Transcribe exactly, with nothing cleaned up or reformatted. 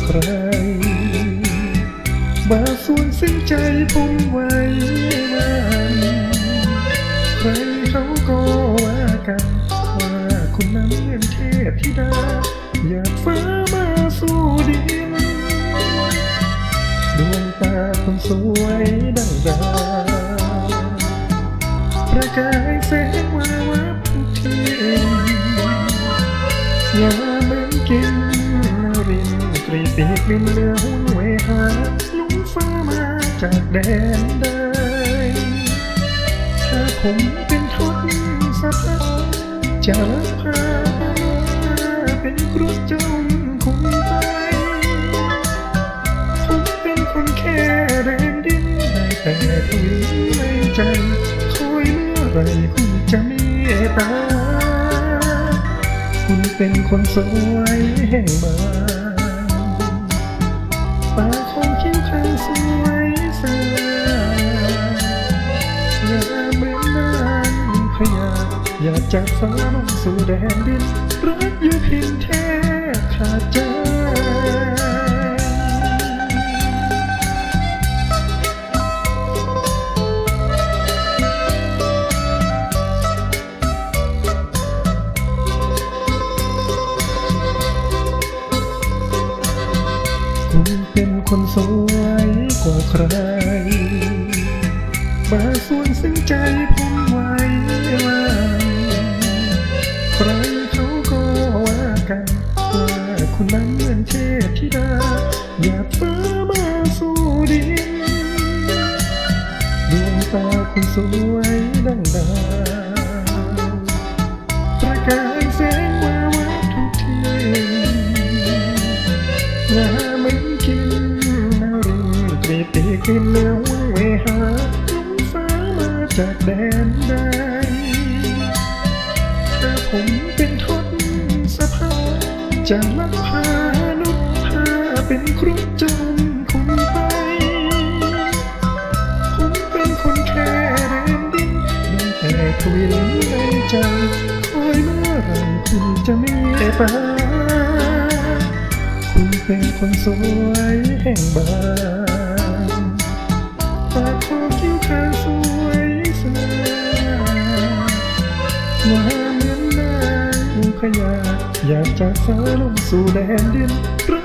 ใครมาส่วนสิ้นใจผมไว้มันใครเขาก็ว่ากันว่าคุณนั้นเหมือนเทพธิดาอยากฟ้ามาสู่ดินดวงตาคนสวยดังดาวประกายแสงวาวับทุกทีอย่าเหมือนกินรินกรีปีกบินเรือหุ้นเวหาลุงฟ้ามาจากแดนใดถ้าผมเป็นทศสถาจะลักพาเป็นครุฑจมคงไปผมเป็นคนแค่แรงดินได้แต่ทวินในใจคอยเมื่อไรคุณจะเมตตาคุณเป็นคนสวยแห่งบ้านปากของคิ้วข้างสวยสาอย่าเหมือนนางพญาอยากจากฟ้าลงสู่แดนดินรักอยู่เพียงแท้ขาดใจคุณเป็นคนสวยกว่าใครมาส่วนซึ่งใจผมไว้ว่าใครเขาก็ว่ากันว่าคุณนั้นเหมือนเทพธิดาอยากฟ้ามาสู่ดินดวงตาคุณสวยดังดาวประกายแสงวาวับทุกทีอย่าเหมือนกินนารินกรีดปีกบินเรือหุ้นเวหาลุงฟ้ามาจากแดนใดถ้าผมเป็นทศพาจะลักพานุษพาเป็นครุฑจมคุณไปผมเป็นคนแค่แรงดินได้แต่ทวินในใจคอยเมื่อไรคุณจะเมตตาคุณเป็นคนสวยแห่งบ้านปากคอคิ้วข้างสวยสาว่าเหมือนนางพญาอยากจากฟ้าลงสู่แดนดิน